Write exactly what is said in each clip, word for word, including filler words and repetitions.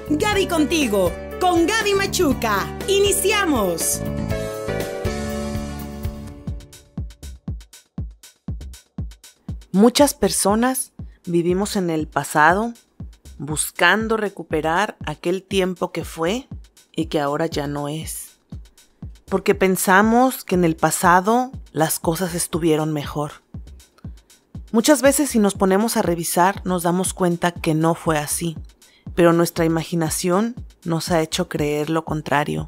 Gaby contigo, con Gaby Machuca. ¡Iniciamos! Muchas personas vivimos en el pasado buscando recuperar aquel tiempo que fue y que ahora ya no es. Porque pensamos que en el pasado las cosas estuvieron mejor. Muchas veces si nos ponemos a revisar nos damos cuenta que no fue así, pero nuestra imaginación nos ha hecho creer lo contrario.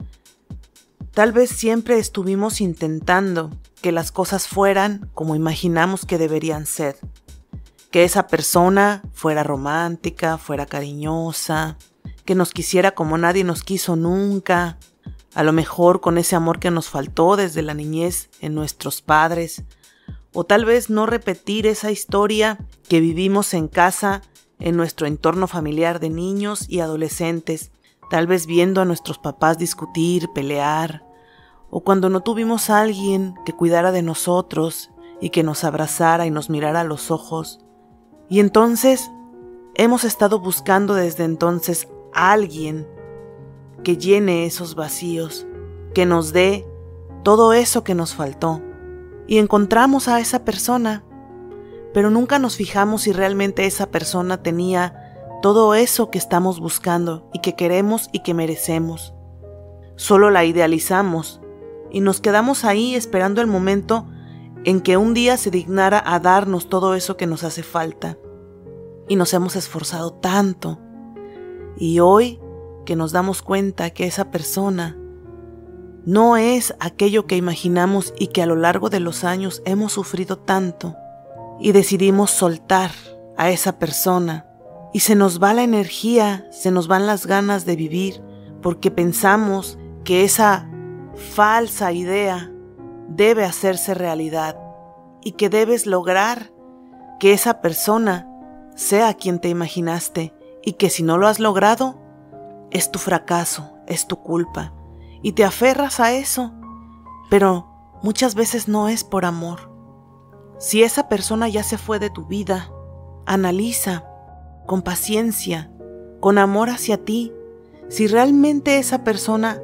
Tal vez siempre estuvimos intentando que las cosas fueran como imaginamos que deberían ser. Que esa persona fuera romántica, fuera cariñosa, que nos quisiera como nadie nos quiso nunca, a lo mejor con ese amor que nos faltó desde la niñez en nuestros padres, o tal vez no repetir esa historia que vivimos en casa, en nuestro entorno familiar de niños y adolescentes, tal vez viendo a nuestros papás discutir, pelear, o cuando no tuvimos a alguien que cuidara de nosotros y que nos abrazara y nos mirara a los ojos. Y entonces hemos estado buscando desde entonces a alguien que llene esos vacíos, que nos dé todo eso que nos faltó. Y encontramos a esa persona, pero nunca nos fijamos si realmente esa persona tenía todo eso que estamos buscando y que queremos y que merecemos. Solo la idealizamos y nos quedamos ahí esperando el momento en que un día se dignara a darnos todo eso que nos hace falta. Y nos hemos esforzado tanto. Y hoy que nos damos cuenta que esa persona no es aquello que imaginamos y que a lo largo de los años hemos sufrido tanto, y decidimos soltar a esa persona, y se nos va la energía, se nos van las ganas de vivir, porque pensamos que esa falsa idea debe hacerse realidad, y que debes lograr que esa persona sea quien te imaginaste, y que si no lo has logrado, es tu fracaso, es tu culpa, y te aferras a eso, pero muchas veces no es por amor. Si esa persona ya se fue de tu vida, analiza con paciencia, con amor hacia ti, si realmente esa persona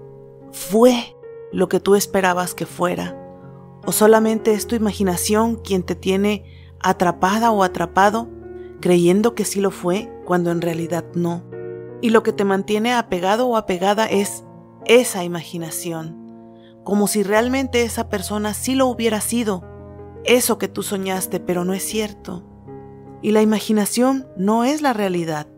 fue lo que tú esperabas que fuera, o solamente es tu imaginación quien te tiene atrapada o atrapado, creyendo que sí lo fue cuando en realidad no. Y lo que te mantiene apegado o apegada es esa imaginación, como si realmente esa persona sí lo hubiera sido, eso que tú soñaste, pero no es cierto. Y la imaginación no es la realidad.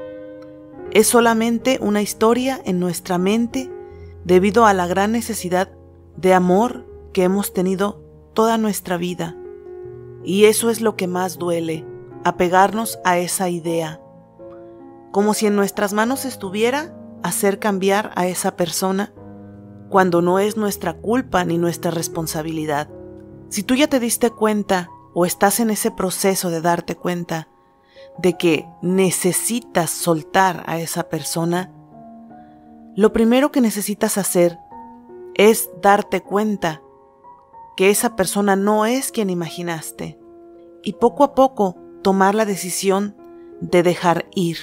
Es solamente una historia en nuestra mente debido a la gran necesidad de amor que hemos tenido toda nuestra vida. Y eso es lo que más duele, apegarnos a esa idea. Como si en nuestras manos estuviera hacer cambiar a esa persona cuando no es nuestra culpa ni nuestra responsabilidad. Si tú ya te diste cuenta o estás en ese proceso de darte cuenta de que necesitas soltar a esa persona, lo primero que necesitas hacer es darte cuenta que esa persona no es quien imaginaste y poco a poco tomar la decisión de dejar ir.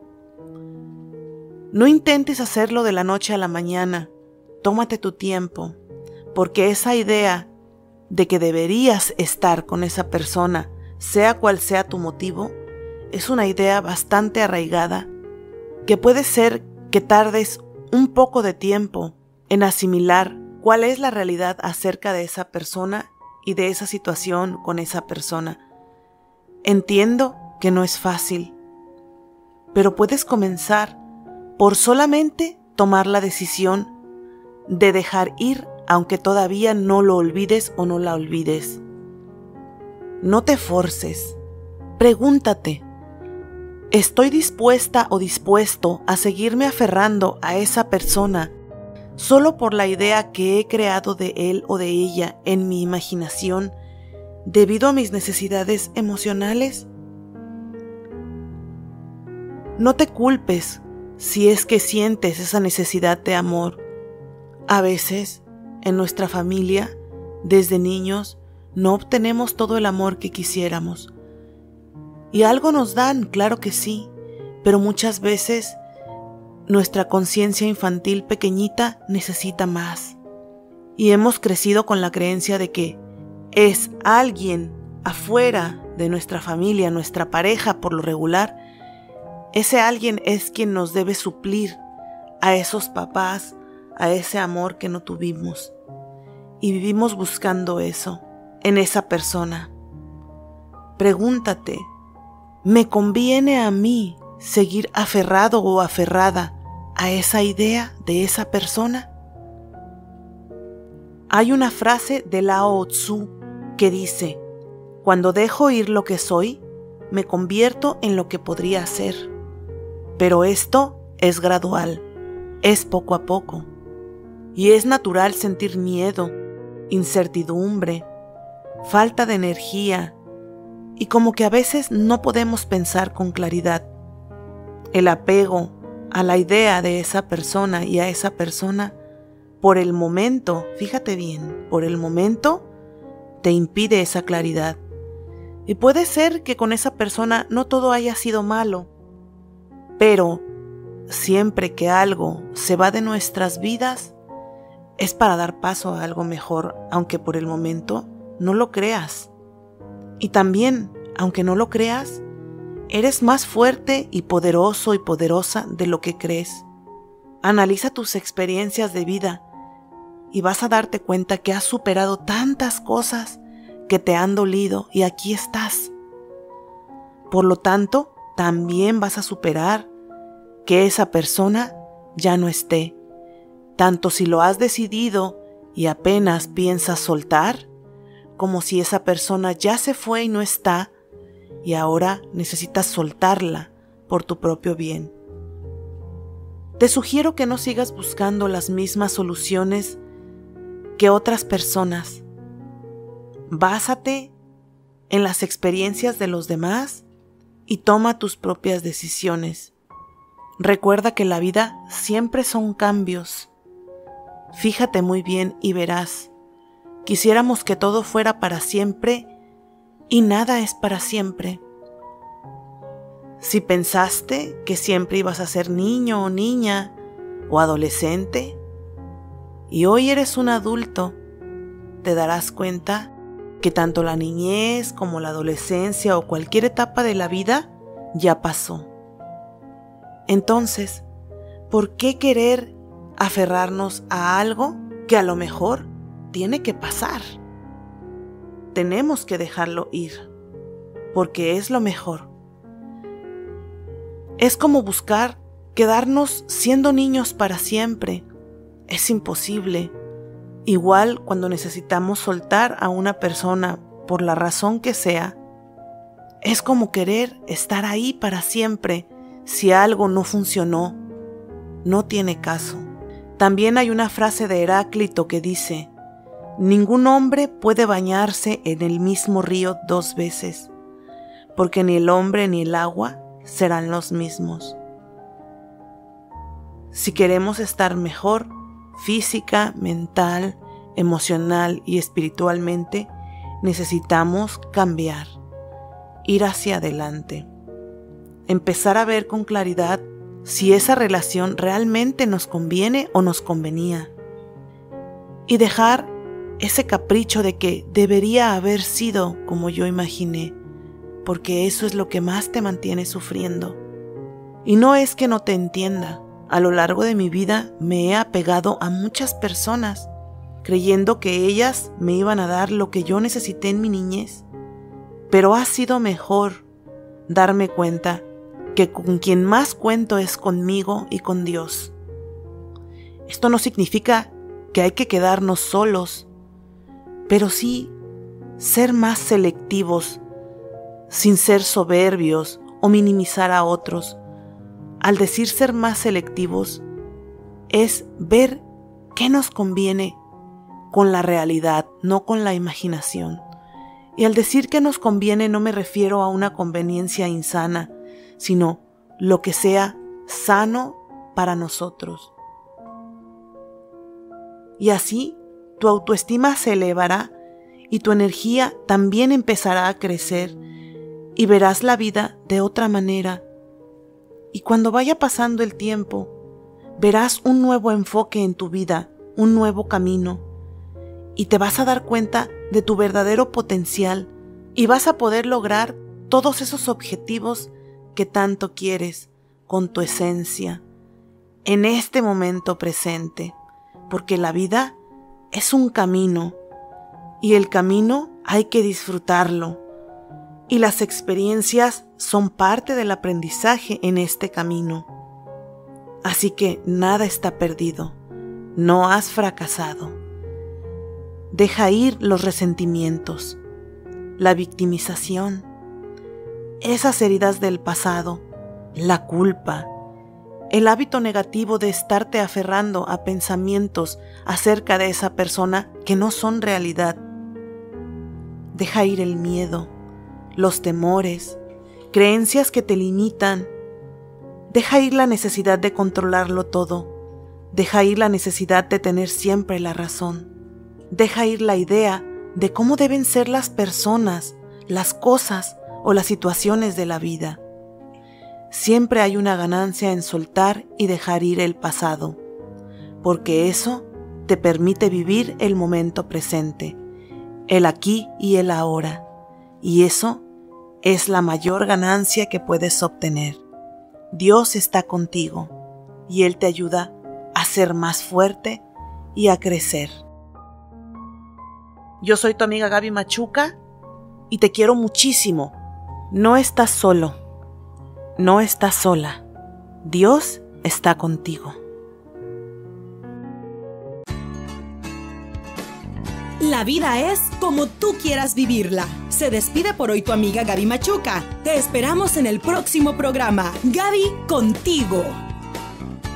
No intentes hacerlo de la noche a la mañana, tómate tu tiempo, porque esa idea de que deberías estar con esa persona, sea cual sea tu motivo, es una idea bastante arraigada, que puede ser que tardes un poco de tiempo en asimilar cuál es la realidad acerca de esa persona y de esa situación con esa persona. Entiendo que no es fácil, pero puedes comenzar por solamente tomar la decisión de dejar ir, aunque todavía no lo olvides o no la olvides. No te forces. Pregúntate, ¿estoy dispuesta o dispuesto a seguirme aferrando a esa persona solo por la idea que he creado de él o de ella en mi imaginación debido a mis necesidades emocionales? No te culpes si es que sientes esa necesidad de amor. A veces, en nuestra familia, desde niños, no obtenemos todo el amor que quisiéramos. Y algo nos dan, claro que sí, pero muchas veces nuestra conciencia infantil pequeñita necesita más. Y hemos crecido con la creencia de que es alguien afuera de nuestra familia, nuestra pareja por lo regular. Ese alguien es quien nos debe suplir a esos papás, a ese amor que no tuvimos. Y vivimos buscando eso en esa persona. Pregúntate, ¿me conviene a mí seguir aferrado o aferrada a esa idea de esa persona? Hay una frase de Lao Tzu que dice: cuando dejo ir lo que soy, me convierto en lo que podría ser. Pero esto es gradual, es poco a poco. Y es natural sentir miedo, incertidumbre, falta de energía, y como que a veces no podemos pensar con claridad. El apego a la idea de esa persona y a esa persona, por el momento, fíjate bien, por el momento te impide esa claridad. Y puede ser que con esa persona no todo haya sido malo, pero siempre que algo se va de nuestras vidas, es para dar paso a algo mejor, aunque por el momento no lo creas. Y también, aunque no lo creas, eres más fuerte y poderoso y poderosa de lo que crees. Analiza tus experiencias de vida y vas a darte cuenta que has superado tantas cosas que te han dolido y aquí estás. Por lo tanto, también vas a superar que esa persona ya no esté. Tanto si lo has decidido y apenas piensas soltar, como si esa persona ya se fue y no está, y ahora necesitas soltarla por tu propio bien. Te sugiero que no sigas buscando las mismas soluciones que otras personas. Básate en las experiencias de los demás y toma tus propias decisiones. Recuerda que la vida siempre son cambios. Fíjate muy bien y verás. Quisiéramos que todo fuera para siempre y nada es para siempre. Si pensaste que siempre ibas a ser niño o niña o adolescente y hoy eres un adulto, te darás cuenta que tanto la niñez como la adolescencia o cualquier etapa de la vida ya pasó. Entonces, ¿por qué querer aferrarnos a algo que a lo mejor tiene que pasar? Tenemos que dejarlo ir, porque es lo mejor. Es como buscar quedarnos siendo niños para siempre. Es imposible. Igual cuando necesitamos soltar a una persona por la razón que sea, es como querer estar ahí para siempre si algo no funcionó. No tiene caso. También hay una frase de Heráclito que dice: ningún hombre puede bañarse en el mismo río dos veces, porque ni el hombre ni el agua serán los mismos. Si queremos estar mejor, física, mental, emocional y espiritualmente, necesitamos cambiar, ir hacia adelante, empezar a ver con claridad si esa relación realmente nos conviene o nos convenía, y dejar ese capricho de que debería haber sido como yo imaginé, porque eso es lo que más te mantiene sufriendo. Y no es que no te entienda. A lo largo de mi vida me he apegado a muchas personas, creyendo que ellas me iban a dar lo que yo necesité en mi niñez. Pero ha sido mejor darme cuenta que con quien más cuento es conmigo y con Dios. Esto no significa que hay que quedarnos solos, pero sí ser más selectivos, sin ser soberbios o minimizar a otros. Al decir ser más selectivos, es ver qué nos conviene con la realidad, no con la imaginación. Y al decir que nos conviene no me refiero a una conveniencia insana, sino lo que sea sano para nosotros. Y así tu autoestima se elevará y tu energía también empezará a crecer y verás la vida de otra manera. Y cuando vaya pasando el tiempo, verás un nuevo enfoque en tu vida, un nuevo camino, y te vas a dar cuenta de tu verdadero potencial y vas a poder lograr todos esos objetivos que tanto quieres con tu esencia en este momento presente, porque la vida es un camino y el camino hay que disfrutarlo y las experiencias son parte del aprendizaje en este camino. Así que nada está perdido, no has fracasado. Deja ir los resentimientos, la victimización, esas heridas del pasado, la culpa, el hábito negativo de estarte aferrando a pensamientos acerca de esa persona que no son realidad. Deja ir el miedo, los temores, creencias que te limitan. Deja ir la necesidad de controlarlo todo. Deja ir la necesidad de tener siempre la razón. Deja ir la idea de cómo deben ser las personas, las cosas o las situaciones de la vida. Siempre hay una ganancia en soltar y dejar ir el pasado, porque eso te permite vivir el momento presente, el aquí y el ahora, y eso es la mayor ganancia que puedes obtener. Dios está contigo y Él te ayuda a ser más fuerte y a crecer. Yo soy tu amiga Gaby Machuca y te quiero muchísimo. No estás solo, no estás sola. Dios está contigo. La vida es como tú quieras vivirla. Se despide por hoy tu amiga Gaby Machuca. Te esperamos en el próximo programa. Gaby, contigo.